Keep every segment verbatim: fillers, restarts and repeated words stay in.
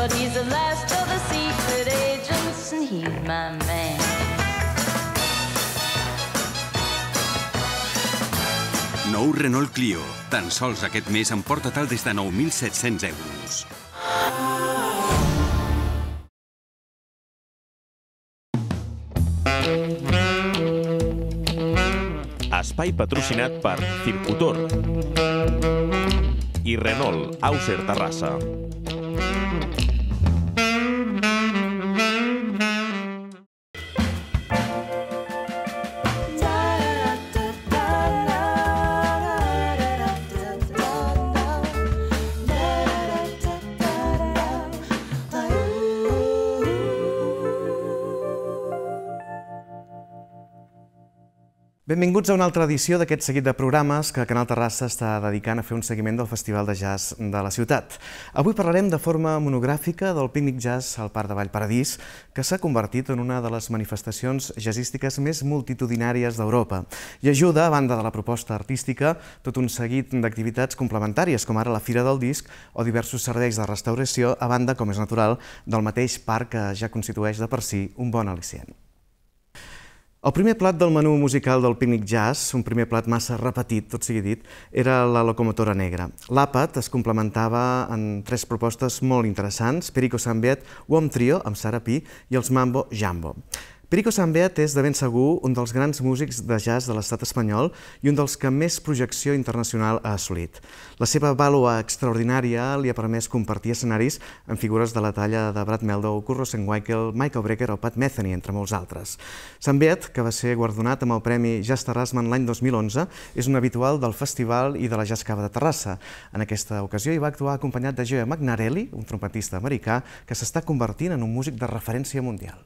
but he's the last of the secret agents, and he's my man. Nou Renault Clio. Tan sols aquest mes en porta tal des de nou mil set-cents euros. Espai patrocinat per Circutor i Renault Auser Terrassa. Benvinguts a una altra edició d'aquest seguit de programes que Canal Terrassa està dedicant a fer un seguiment del Festival de Jazz de la ciutat. Avui parlarem de forma monogràfica del Pícnic Jazz al Parc de Vallparadís, que s'ha convertit en una de les manifestacions jazzístiques més multitudinàries d'Europa i ajuda, a banda de la proposta artística, tot un seguit d'activitats complementàries, com ara la Fira del Disc o diversos serveis de restauració, a banda, com és natural, del mateix parc que ja constitueix de per si un bon al·licient. El primer plat del menú musical del Pícnic Jazz, un primer plat massa repetit, tot sigui dit, era la locomotora negra. L'àpat es complementava en tres propostes molt interessants: Perico Sambeat, Wom Trio, amb Sara Pi, i els Mambo Jambo. Perico Sambeat és de ben segur un dels grans músics de jazz de l'estat espanyol i un dels que més projecció internacional ha assolit. La seva vàlua extraordinària li ha permès compartir escenaris amb figures de la talla de Brad Mehldau, Kurt Rosenwinkel, Michael Brecker o Pat Metheny, entre molts altres. Sambeat, que va ser guardonat amb el Premi Jazz Terrassman l'any dos mil onze, és un habitual del Festival i de la Jazz Cava de Terrassa. En aquesta ocasió hi va actuar acompanyat de Joe McNarelli, un trompetista americà que s'està convertint en un músic de referència mundial.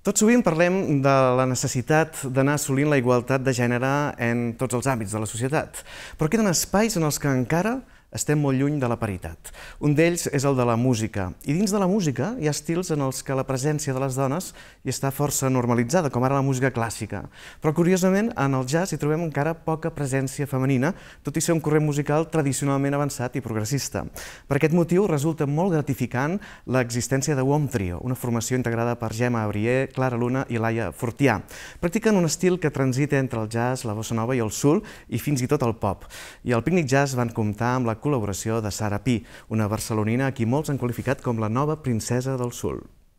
Tot sovint parlem de la necessitat d'anar assolint la igualtat de gènere en tots els àmbits de la societat, però queden espais en els que encara estem molt lluny de la paritat. Un d'ells és el de la música, i dins de la música hi ha estils en els que la presència de les dones hi està força normalitzada, com ara la música clàssica. Però, curiosament, en el jazz hi trobem encara poca presència femenina, tot i ser un corrent musical tradicionalment avançat i progressista. Per aquest motiu, resulta molt gratificant l'existència de Wom Trio, una formació integrada per Gemma Abrier, Clara Luna i Laia Fortià. Practiquen un estil que transita entre el jazz, la bossa nova i el soul, i fins i tot el pop. I al Pícnic Jazz van comptar amb la col·laboració de Sara Pi, una barcelonina a qui molts han qualificat com la nova princesa del soul.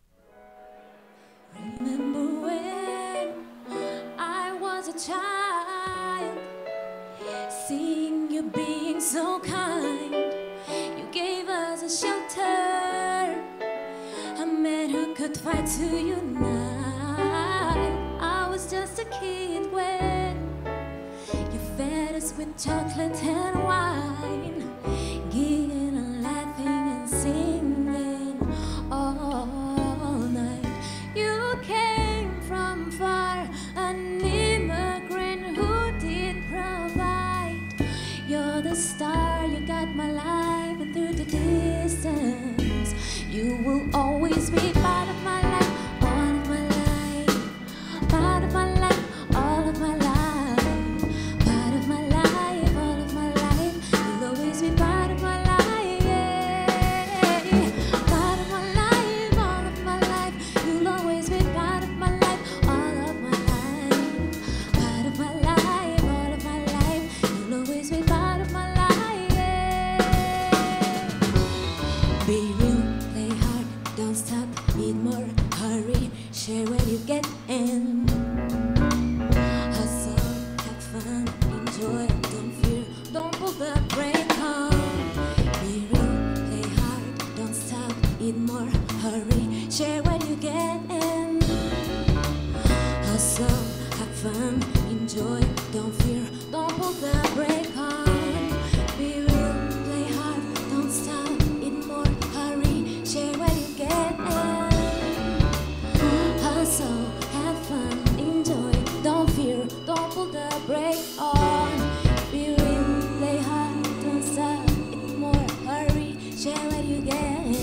Remember when I was a child, seeing you being so kind, you gave us a shelter, a man who could fight to unite. I was just a kid when you fed us with chocolate and wine, giggling and laughing and singing all night. You came from far, an immigrant who did provide. You're the star, you got my life, and through the distance you will always be part of my life, all of my life, part of my life, all of my life. Share when you get in. Hustle, have fun, enjoy, don't fear, don't pull the brake on. Be real, play hard, don't stop, eat more, hurry, share when you get in. Hustle, have fun, enjoy, don't fear, don't pull the brake on. Be real, play hard, don't stop, eat more, hurry, share when you get in. So have fun, enjoy, don't fear, don't pull the brake on. Be real, play hard, don't stop, eat more, hurry, share what you get.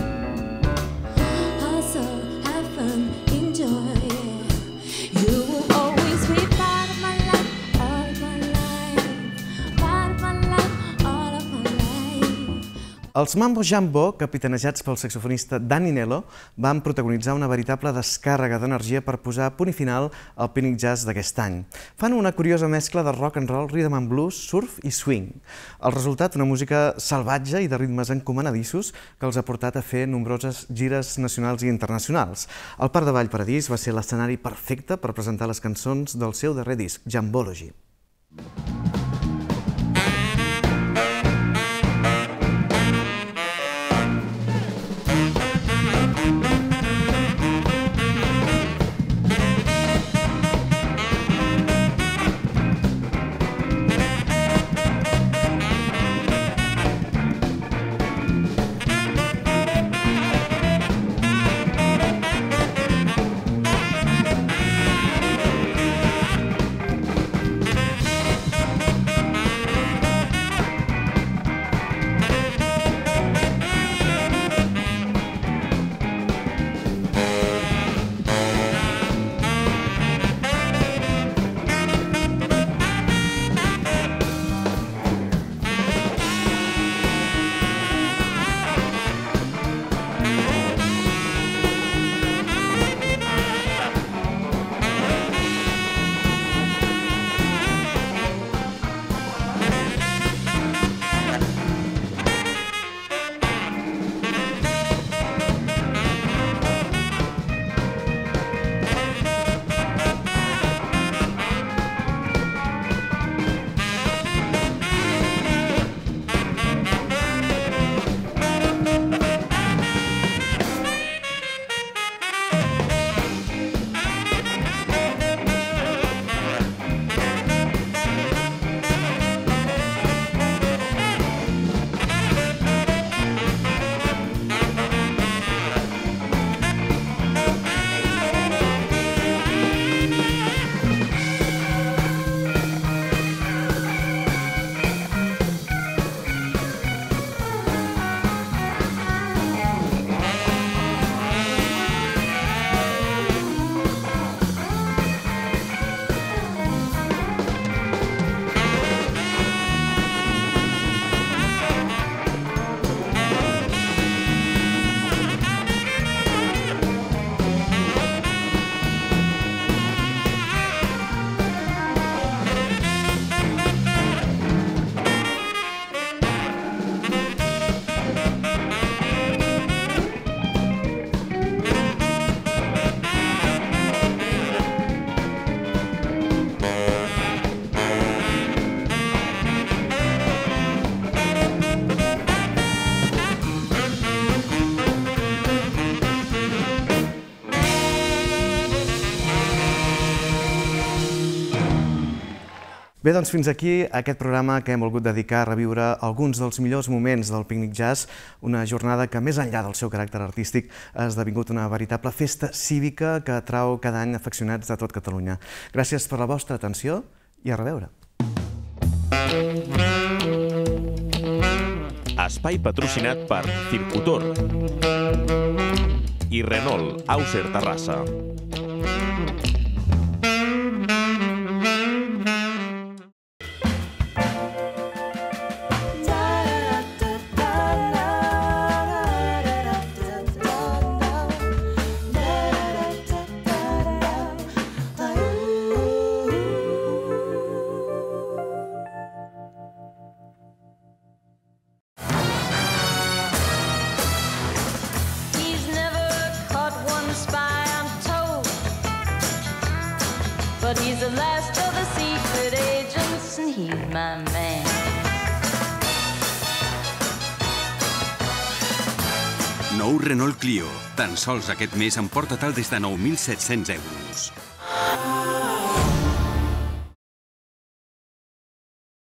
Hustle, have fun, enjoy. You will always be part of my life, all of my life, part of my life, all of my life. Els Mambo Jambo, capitanejats pel saxofonista Danny Nello, van protagonitzar una veritable descàrrega d'energia per posar punt i final al Pícnic Jazz d'aquest any. Fan una curiosa mescla de rock and roll, rhythm and blues, surf i swing. El resultat, una música salvatge i de ritmes encomanadissos que els ha portat a fer nombroses gires nacionals i internacionals. El Parc de Ball Paradís va ser l'escenari perfecte per presentar les cançons del seu darrer disc, Jambology. Bé, doncs fins aquí aquest programa que hem volgut dedicar a reviure alguns dels millors moments del Pícnic Jazz, una jornada que, més enllà del seu caràcter artístic, ha esdevingut una veritable festa cívica que atrau cada any afeccionats de tot Catalunya. Gràcies per la vostra atenció i a reveure. Espai patrocinat per Circutor i Renault Auser Terrassa. But he's the last of the secret agents and he's my man. Nou Renault Clio. Tan sols aquest mes emporta-te'l des de nou mil set-cents euros.